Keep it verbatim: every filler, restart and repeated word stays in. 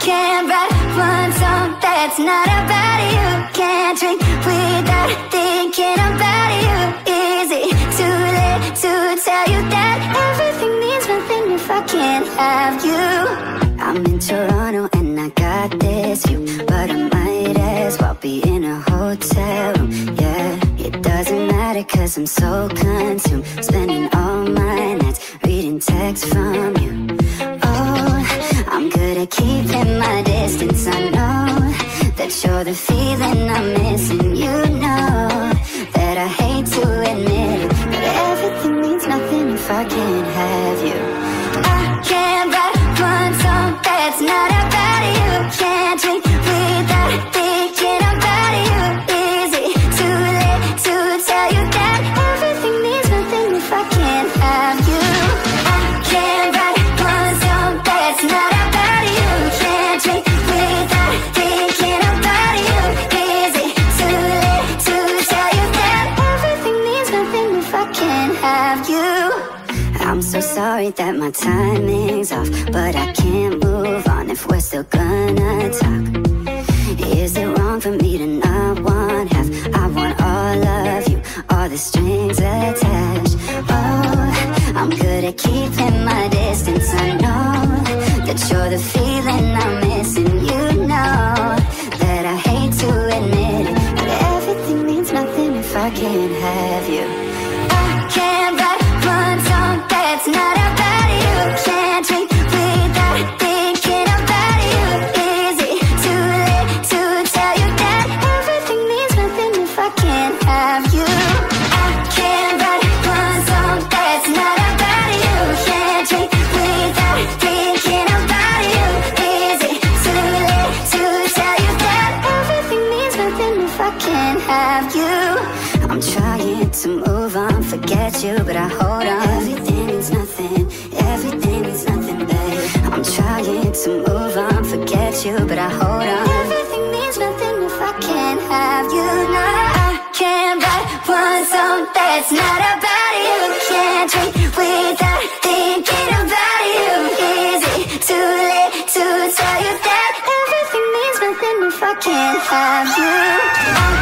can't write one song that's not about you. Can't drink without thinking about you. Is it too late to tell you that everything means nothing if I can't have you? I'm in Toronto and I got this view, but I might as well be in a hotel room. Yeah, it doesn't matter cause I'm so consumed, spending all my nights reading texts from you. Oh, I'm good at keeping my distance. I know that you're the feeling I'm missing. You know that I hate to admit it, but everything means nothing if I can't have you. I can't write one song that's not about you. Can't drink without thinking about you. Is it too late to tell you that everything means nothing if I can't have you? I can't write one song that's not about you. Can't drink without thinking about you. Is it too late to tell you that everything means nothing if I can't have you? I'm so sorry that my timing's off, but I can't move on if we're still gonna talk. Is it wrong for me to not want half? I want all of you, all the strings attached. Oh, I'm good at keeping my distance. I know that you're the feeling I'm missing. You know that I hate to admit it, but everything means nothing if I can't have you. I can't write one song that's not about you. Can't drink without thinking about you. Is it too late to tell you that everything means nothing if I can't have you? I can't write one song that's not about you. Can't drink without thinking about you. Is it too late to tell you that everything means nothing if I can't have you? I'm trying to move on, forget you, but I hold on. Everything means nothing, everything means nothing, babe. I'm trying to move on, forget you, but I hold on. Everything means nothing if I can't have you. No, I can't write one song that's not about you. Can't drink without thinking about you. Is it too late to tell you that everything means nothing if I can't have you?